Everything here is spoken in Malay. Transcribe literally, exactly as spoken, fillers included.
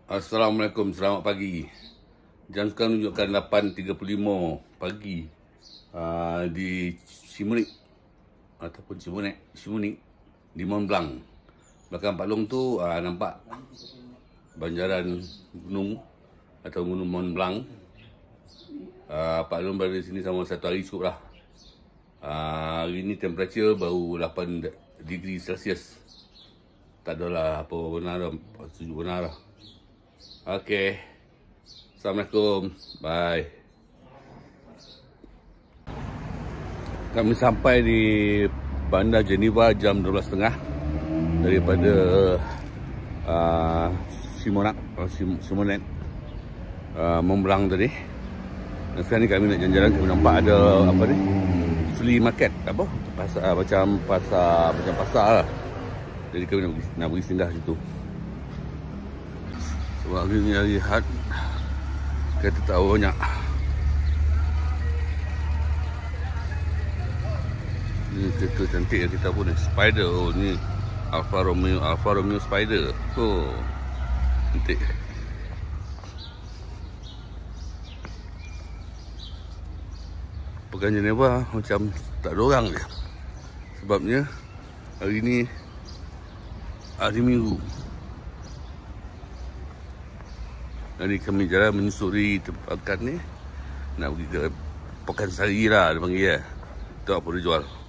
Assalamualaikum, selamat pagi. Jam sekarang menunjukkan lapan tiga puluh lima pagi uh, di Simunik ataupun Simunik, Simunik di Mont Blanc. Belakang Pak Long tu uh, nampak banjaran gunung atau gunung Mont Blanc. Uh, Pak Long berada di sini selama satu hari cukup lah. Uh, hari ni temperature baru lapan degree Celsius. Tak adalah apa benar dah, sejuk benar lah. Okey. Assalamualaikum. Bye. Kami sampai di Bandar Geneva jam dua belas tiga puluh daripada uh, Simonak, uh, Simonet, uh, Mont Blanc tadi. Dan sekarang ni kami nak jalan-jalan, kami nampak ada apa ni? Flea market, apa? Pasar, uh, macam pasar, macam pasar lah. Jadi kami nak pergi, nak pergi singgah situ. Sebab hari ni hari Ahad, kita tahu banyak. Ni kereta cantik yang kita pun ni. Spider. Oh ni Alfa Romeo, Alfa Romeo Spider. Oh cantik. Pekan Geneva macam tak ada orang je. Sebabnya hari ni hari Minggu. Jadi kami jalan menyusuri tempat ni. Nak pergi ke Pekansari lah dia panggil ya. Tu apa dia jual.